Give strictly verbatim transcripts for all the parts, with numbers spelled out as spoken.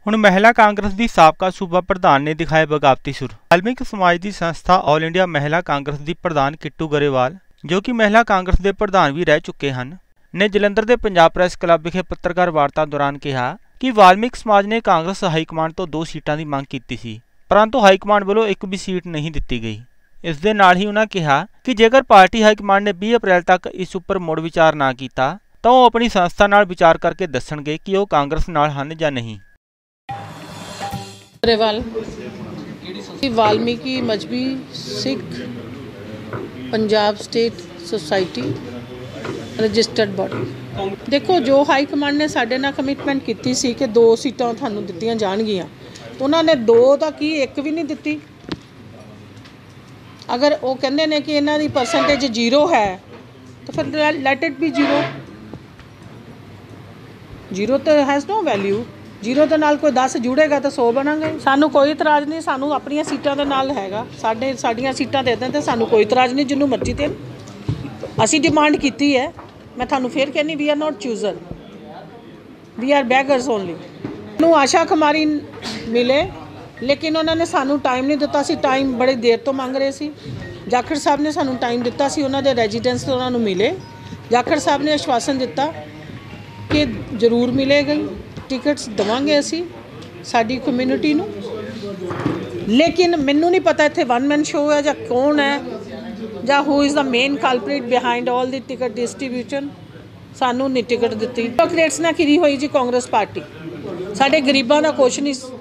ਹੁਣ महिला कांग्रेस की साबका सूबा प्रधान ने दिखाए बगावती सुर। वाल्मीकि समाज की संस्था ऑल इंडिया महिला कांग्रेस की प्रधान किट्टू गरेवाल, जो कि महिला कांग्रेस के प्रधान भी रह चुके हैं, ने जलंधर के पंजाब प्रेस क्लब विखे पत्रकार वार्ता दौरान कहा कि वाल्मीकि समाज ने कांग्रेस हाईकमान तो दो सीटां की मांग की सी, परंतु हाईकमान वालों एक भी सीट नहीं दी गई। इस दे नाल ही उन्होंने कहा कि जेकर पार्टी हाईकमान ने बीस अप्रैल तक इस उपर मुड़ विचार ना किया तो वो अपनी संस्था नाल विचार करके दसणगे कि वो कांग्रेस नाल हन या नहीं। Valmiki Mazhabi Sikh Punjab state society registered body. देखो, जो हाई कमांड ने साडे नाल कमिटमेंट की सी कि दो सीटां थानूं दित्तियां जाणगियां, उन्होंने दो तो की एक भी नहीं दित्ती। अगर वो कहंदे ने कि इन्हां दी परसेंटेज जीरो है तो फिर let it be zero. Zero तो हैज़ नो वैल्यू। जीरो के नाल कोई दस जुड़ेगा तो सौ बनांगे। सानू कोई इतराज़ नहीं, सानू अपनी सीटां दे नाल हैगा। साडे साडियां सीटां दे दें तो सानू कोई इतराज़ नहीं, जिन्नू मर्जी देन। असी डिमांड की है, मैं थानू फिर कहनी, we are not chooser, we are beggars only. नू आशा कुमारी मिले, लेकिन उन्होंने सानू टाइम नहीं दिता सी। टाइम बड़ी देर तो मंग रहे सी। जाखड़ साहब ने सानू टाइम दिता सी, उन्होंने रेजिडेंस तो उन्होंने मिले। जाखड़ साहब ने आश्वासन दिता कि जरूर मिलेगा, टिकट्स देवांगे असी साडी कम्यूनिटी नू। लेकिन मैनू नहीं पता इत्थे वन मैन शो है या कौन है या who is the main culprit behind all the ticket distribution. सानू नहीं टिकट दिती। कैलकुलेट्स ना की हुई जी कांग्रेस पार्टी। साडे गरीबां दा कुछ नहीं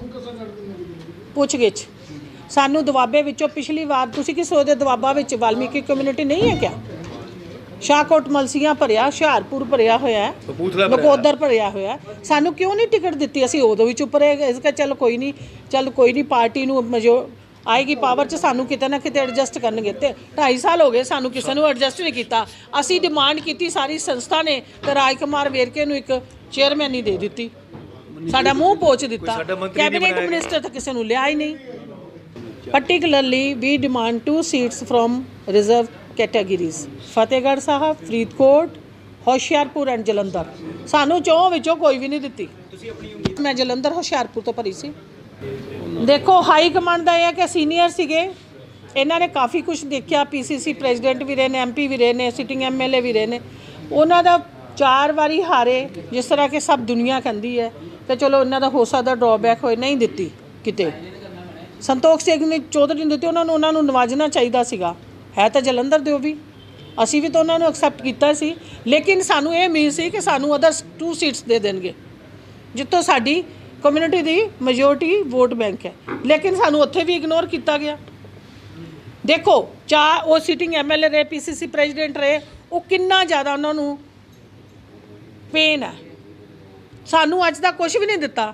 पुछ गिछ। सानू दबाबे विचों पिछली बार तुसीं की सोचदे दबाबा विच वाल्मीकि कम्यूनिटी नहीं है क्या? शाहकोट मलसियां भरिया, हुशियारपुर भरिया होया है, नकोदर भरिया होया है। सानू क्यों नहीं टिकट दित्ती? असीं उदों भी चुप रहे। इसका चल कोई नहीं, चल कोई नहीं, पार्टी नू मजो आएगी पावर च सानू किते ना किते एडजस्ट करनगे। ते ढाई साल हो गए सानू किसी नू एडजस्ट नहीं किया। असीं डिमांड की सारी संस्था ने तो राजकुमार वेरके नू एक चेयरमैन ही दे दी, साडा मूँह पोच दिता। कैबिनेट मिनिस्टर तो किसी नू लिया ही नहीं। Particularly we demand two seats from reserve categories, Fatehgarh Sahib, Faridkot, Hoshiarpur and Jalandhar. सानू चौं विचों कोई भी नहीं दिती। मैं जलंधर होशियारपुर तो भरी सी। देखो, हाई कमांड का यह कि सीनियर सीगे, इन्होंने काफ़ी कुछ देखा। पी सी सी प्रेजिडेंट भी रहे ने, एम पी भी रहे ने, सिटिंग एम एल ए भी रहे ने। उन्होंने चार बारी हारे, जिस तरह के सब दुनिया कहती है, तो चलो इन्हों का हो सकता ड्रॉबैक हो, नहीं दिती किते। संतोख सिंह ने चौधरी ने दिती, उन्होंने उन्होंने नवाजना चाहिए सीगा। है तो जलंधर दे भी, असी भी तो उन्होंने एक्सैप्ट किया सी। लेकिन सानू ये उम्मीद सी कि सानू अदर टू सीट्स दे देंगे जितों साडी कम्यूनिटी की मेजोरिटी वोट बैंक है। लेकिन सानू उत्थे भी इग्नोर किया गया। देखो, चार वो सिटिंग एम एल ए रहे, पी सी सी प्रेजिडेंट रहे, वो कितना ज़्यादा उन्होंने पेन है। सानू अज तक कुछ भी नहीं दिता।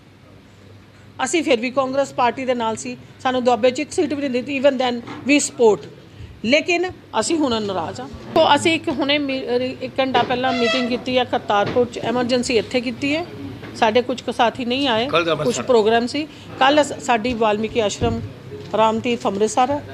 असी फिर भी कांग्रेस पार्टी के नाल सी। सानू दुआबे च एक सीट भी नहीं दी। Even then we support. लेकिन असी हुण नाराज़ हाँ। तो असी एक हुणे एक घंटा पहला मीटिंग की है करतारपुर च, एमरजेंसी इत्थे की है। साडे कुछ साथी नहीं आए, कुछ प्रोग्राम सी। कल साडी वाल्मीकि आश्रम रामतीर्थ अमृतसर है,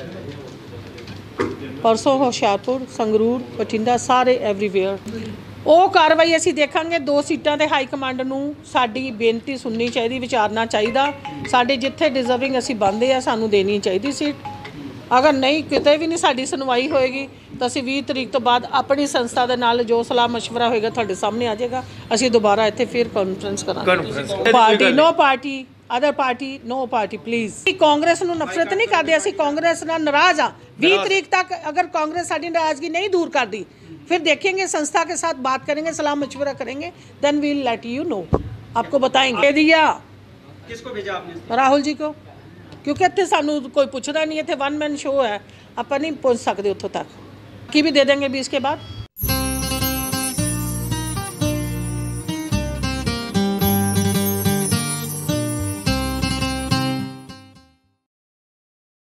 परसों होशियारपुर, संगरूर, बठिंडा, सारे एवरीवेयर। वो कार्रवाई असी देखांगे। दो सीटां दे हाई कमांड नूं साडी बेनती सुननी चाहिए, विचारना चाहिए। साडे जिथे डिजर्विंग असी बनते हैं, सानू देनी चाहिए सीट। अगर नहीं किते भी नहीं साडी सुनवाई होएगी तो असी बीस तरीक तो बाद अपनी संस्था के नाल जो सलाह मशवरा होएगा तुहाडे सामने आ जाएगा। असी दोबारा इत्थे फिर कॉन्फ्रेंस करांगे। Party no party, other party no party please. Congress नूं नफरत नहीं करदे, असी कांग्रेस नाल नाराज़ हाँ। बीस तरीक तक अगर कांग्रेस साडी नाराज़गी नहीं दूर करती, फिर देखेंगे, संस्था के साथ बात करेंगे, सलाह मशवरा करेंगे, then we will let you know, आपको बताएंगे। दिया किसको भेजा आपने? राहुल जी को, क्योंकि इतने सानू कोई पूछता नहीं। इतने वन मैन शो है, आप नहीं पहुँच सकते उत्थों तक। की भी दे देंगे बीस के बाद।